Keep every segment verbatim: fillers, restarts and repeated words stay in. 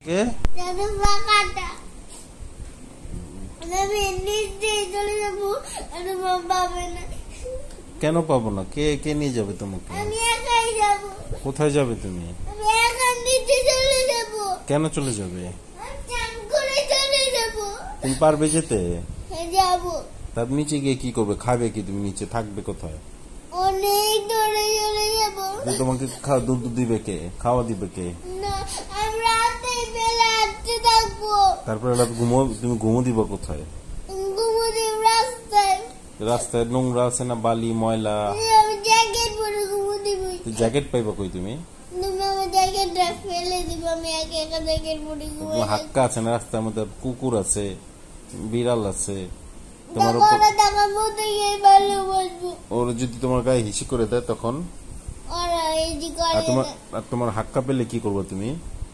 কে? কেন পাবো না? কে কে নিয়ে যাবে তোমাকে? কোথায় যাবে তুমি? কেন চলে যাবে? তুমি পারবে যেতে? তার নিচে গিয়ে কি করবে? খাবে কি? তুমি নিচে থাকবে কোথায়? অনেক দূরে চলে যাব। তোমাকে দুধ দিবে কে? খাওয়া দিবে কে? তারপরে ঘুমো, তুমি ঘুমো দিবা কোথায়? রাস্তায় নোংরা আছে না, বালি ময়লা। জ্যাকেট পাইবা কই তুমি? হাক্কা আছে না রাস্তার মধ্যে, কুকুর আছে, বিড়াল আছে, তোমার ওর যদি তোমার গায়ে হিসি করে দেয় তখন? আর তোমার হাক্কা পেলে কি করবো তুমি?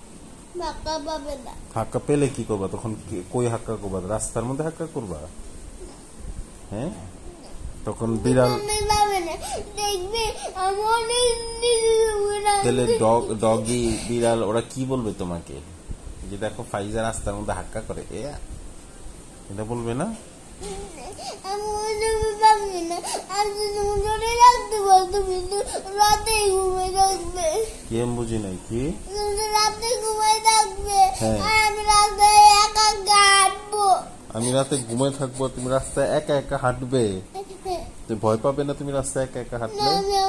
হাক্কা পেলে কি করবা তখন? কই হাক্কা করবা? রাস্তার মধ্যে হাক্কা করবা? হ্যাঁ, তখন বিড়াল তাহলে ডগি বিড়াল ওরা কি বলবে তোমাকে? যে দেখো ফাইজা রাস্তার মধ্যে হাক্কা করে, এটা বলবে না? কি আমি বুঝি নাই। কি আমি রাতে ঘুমায় থাকবো, তুমি রাস্তায় একা একা হাঁটবে? তুমি ভয় পাবে না তুমি রাস্তায় একা একা হাঁটলে?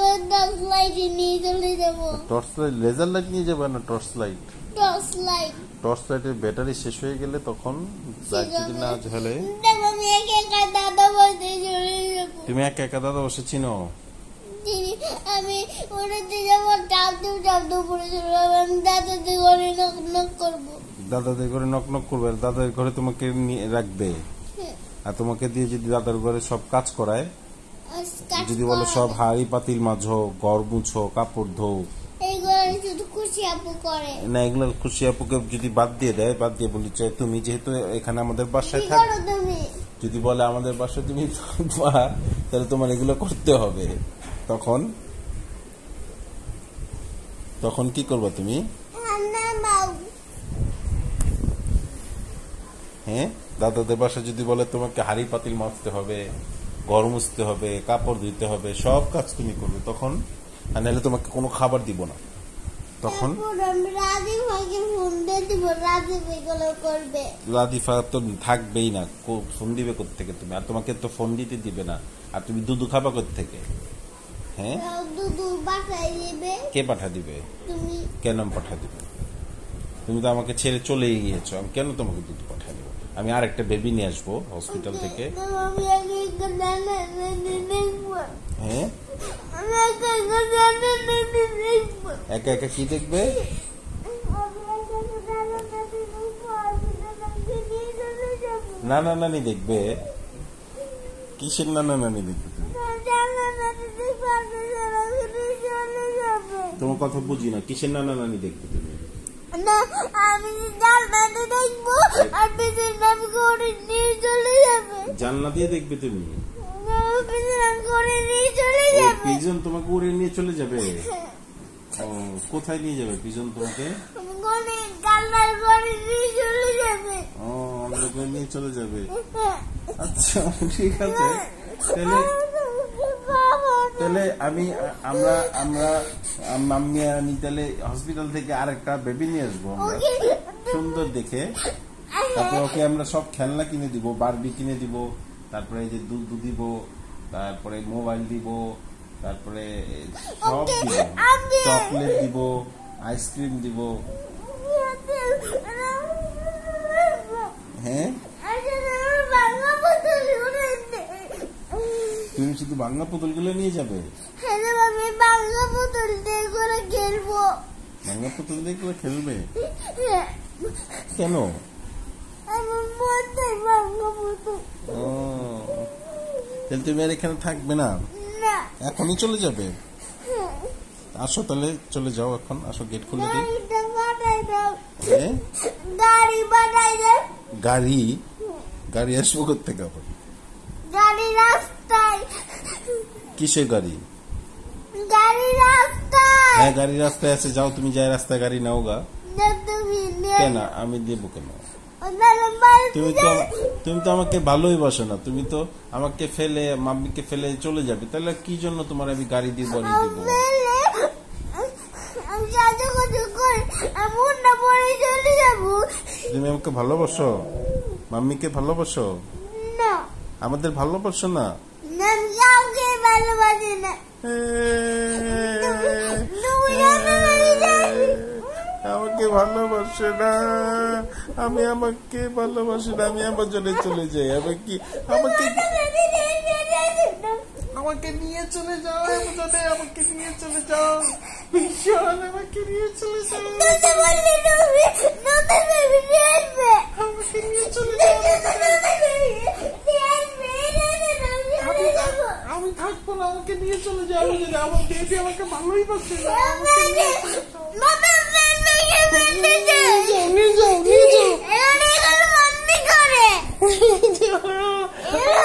টর্চ লাইট, লেজার লাইট নিয়ে যাবে না? টর্চ লাইট, টর্চ লাইটের ব্যাটারি শেষ হয়ে গেলে তখন যদি না ঝালে তুমি একা একা দাদা বসে চিনো? আমি দাদাদের ঘরে নক নক করবো। দাদাদের ঘরে নক নক করবে, দাদাদের ঘরে তোমাকে রাখবে, আর তোমাকে দিয়ে যদি দাদার ঘরে সব কাজ করায়, যদি বলো সব হাড়ি পাতিল মাঝো, ঘর মুছো, কাপড় ধো, না এগুলো খুশি আপুকে যদি বাদ দিয়ে দেয়, বাদ দিয়ে বলি তুমি যেহেতু এখানে আমাদের বাসায় থাক, যদি বলে আমাদের বাসায় তুমি থাকবা, তাহলে তোমার এগুলো করতে হবে। তখন তখন কি করবা তুমি? হ্যাঁ, দাদাদের বাসায় যদি বলে তোমাকে হাড়ি পাতিল মাজতে হবে, ঘর মুছতে হবে, কাপড় ধুইতে হবে, সব কাজ তুমি করবে তখন, আর নাহলে তোমাকে কোনো খাবার দিব না। তখন রাদিফা তো থাকবেই না, ফোন দিবে কোত্থেকে তুমি? আর তোমাকে তো ফোন দিতে দিবে না, আর তুমি দুধু খাবা কোত্থেকে? হ্যাঁ, কে পাঠা দিবে? কেন পাঠা দিবে? তুমি তো আমাকে ছেড়ে চলে গিয়েছো, আমি কেন তোমাকে দুধ পাঠা দেবো? আমি আর একটা বেবি নিয়ে আসবো হসপিটাল থেকে। হ্যাঁ, একা একা কি দেখবে? নানা নানি দেখবে? কিসের নানা নানি দেখবে? তোমার কথা বুঝি না, কিসের নানা নানি দেখবে তুমি? জানলা দিয়ে দেখবে তুমি? পিজন তোমাকে উড়ে নিয়ে চলে যাবে? কোথায় নিয়ে যাবে পিজন তোমাকে? নিয়ে চলে যাবে। আচ্ছা ঠিক আছে, তাহলে তাহলে আমি আমরা আমরা মাম্মি আমি তাহলে হসপিটাল থেকে আরেকটা বেবি নিয়ে আসবো আমরা, সুন্দর দেখে। তারপরে ওকে আমরা সব খেলনা কিনে দিব, বারবি কিনে দিব, তারপরে এই যে দুধ দিব, তারপরে মোবাইল দিব, তারপরে সব দিব, চকলেট দিব, আইসক্রিম দিব। হ্যাঁ, তুমি শুধু ভাঙা পুতুল গুলো নিয়ে যাবে? ভাঙা পুতুল দিয়ে করে খেলবো। ভাঙা পুতুল দিয়ে করে খেলবে? কেন? তাহলে তুমি আর এখানে থাকবে না? এখনই চলে যাবে? আসো তাহলে চলে যাও এখন, আসো গেট খুলে দিই। গাড়ি গাড়ি আসবো কোথেকে আবার? গাড়ি রাস্তায়। কিসের গাড়ি? গাড়ি রাস্তায়। হ্যাঁ গাড়ি রাস্তায় আছে, যাও তুমি, যাই রাস্তায় গাড়ি নাও গা। তুমি কেন আমি দেবো কেন? তুমি তো তুমি তো আমাকে ভালোই বাসো না, তুমি তো আমাকে ফেলে মাম্মিকে ফেলে চলে যাবে, তাহলে কি জন্য তোমার আমি গাড়ি দিব বাড়ি দিব? তুমি আমাকে ভালোবাসো, মাম্মিকে ভালোবাসো, আমাদের ভালোবাসো না? আমাকে ভালোবাসে না, আমি আমাকে ভালোবাসি না, আমি আমার জন্য চলে যাই। আমি কি আমাকে আমাকে নিয়ে চলে যাও, আমাকে আমাকে নিয়ে চলে যাও, ভীষণ আমাকে নিয়ে চলে যাও, আমাকে নিয়ে চলে যাও। আমি থাকবো না, আমাকে নিয়ে চলে যাও। আমার বেবি আমাকে ভালোই বাসে না, নিয়ে যাও নিয়ে যাও।